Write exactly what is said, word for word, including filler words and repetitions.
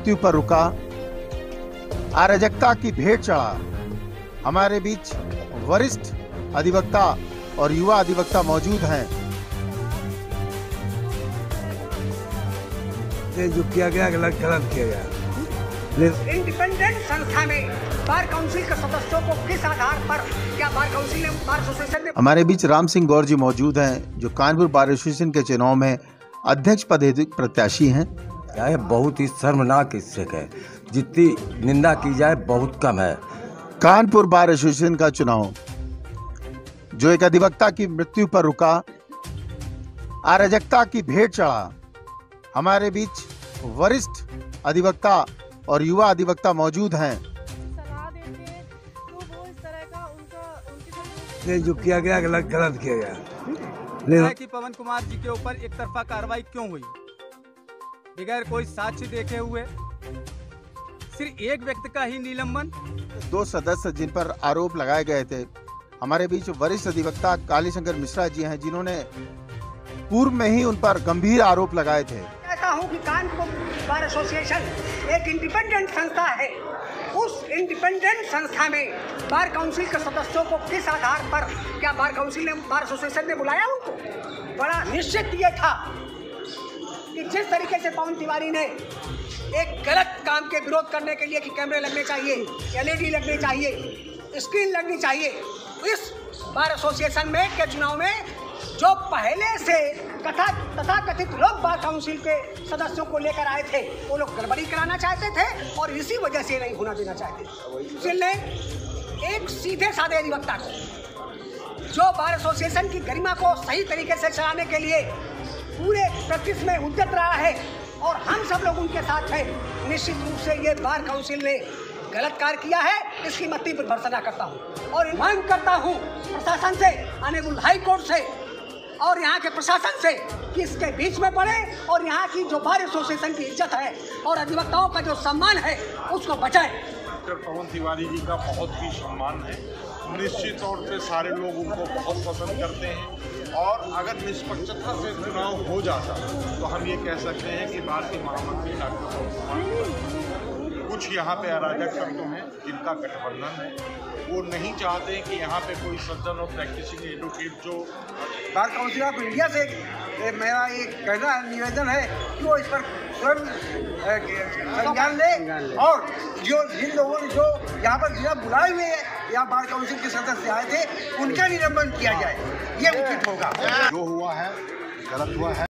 मृत्यु पर रुका, अराजकता की भेंट चढ़ा। हमारे बीच वरिष्ठ अधिवक्ता और युवा अधिवक्ता मौजूद हैं। ये जो किया गया गलत गलत किया गया। इंडिपेंडेंट संस्था में बार काउंसिल के सदस्यों को किस आधार पर क्या बार काउंसिल ने बार एसोसिएशन ने हमारे बीच राम सिंह गौर जी मौजूद हैं, जो कानपुर बार एसोसिएशन के चुनाव में अध्यक्ष पद हेतु प्रत्याशी हैं। यह बहुत ही शर्मनाक इससे है, जितनी निंदा की जाए बहुत कम है। कानपुर बार एसोसिएशन का चुनाव जो एक अधिवक्ता की मृत्यु पर रुका, अराजकता की भेंट चढ़ा। हमारे बीच वरिष्ठ अधिवक्ता और युवा अधिवक्ता मौजूद हैं। सलाह देते हैं तो वो इस तरह का उनका उनके साथ ये जो किया गया गलत गलत किया गया। है कि पवन कुमार जी के ऊपर एक तरफा कार्रवाई क्यों हुई, बगैर कोई साक्ष्य देखे हुए सिर्फ एक व्यक्ति का ही निलंबन। दो सदस्य जिन पर आरोप लगाए गए थे, हमारे बीच वरिष्ठ अधिवक्ता कालीशंकर मिश्रा जी हैं, जिन्होंने पूर्व में ही उन पर गंभीर आरोप लगाए थे। कहता हूं कि कानपुर बार एसोसिएशन एक इंडिपेंडेंट संस्था है। उस इंडिपेंडेंट संस्था में बार काउंसिल के सदस्यों को किस आधार पर क्या बार काउंसिल ने बार एसोसिएशन ने बुलाया उनको? बड़ा निश्चित ये था कि जिस तरीके से पवन तिवारी ने एक गलत काम के विरोध करने के लिए कि कैमरे लगने चाहिए, एलईडी लगने चाहिए, स्क्रीन लगनी चाहिए, इस बार एसोसिएशन में के चुनाव में जो पहले से कथा तथा कथित लोग बार काउंसिल के सदस्यों को लेकर आए थे, वो लोग गड़बड़ी कराना चाहते थे और इसी वजह से नहीं होना देना चाहते थे। इसलिए एक सीधे साधे अधिवक्ता को जो बार एसोसिएशन की गरिमा को सही तरीके से चलाने के लिए पूरे प्रैक्टिस में उद्यत रहा है और हम सब लोग उनके साथ हैं, निश्चित रूप से ये बार काउंसिल ने गलत कार्य किया है, इसकी मैं तीव्र भर्त्सना करता हूँ और मांग करता हूँ प्रशासन से, ऑनरेबल हाई कोर्ट से और यहाँ के प्रशासन से कि इसके बीच में पड़े और यहाँ की जो बार एसोसिएशन की इज्जत है और अधिवक्ताओं का जो सम्मान है उसको बचाएं। डॉक्टर पवन तिवारी जी का बहुत ही सम्मान है, निश्चित तौर पे सारे लोग उनको बहुत पसंद करते हैं और अगर निष्पक्षता से चुनाव हो जाता तो हम ये कह सकते हैं कि बार के महामंत्री डॉक्टर पवन कुमार, कुछ यहाँ पे अराजक तत्व हैं जिनका गठबंधन है, वो नहीं चाहते कि यहाँ पे कोई सज्जन और प्रैक्टिसिंग एडवोकेट जो बार काउंसिल ऑफ इंडिया से ए, मेरा एक कहना निवेदन है कि वो इस पर स्वयं संज्ञान ले और जो जिन लोगों ने जो यहाँ पर जिला बुलाए हुए हैं, यहाँ बार काउंसिल के सदस्य आए थे, उनका निलंबन किया जाए, ये उचित होगा। जो हुआ है गलत हुआ है।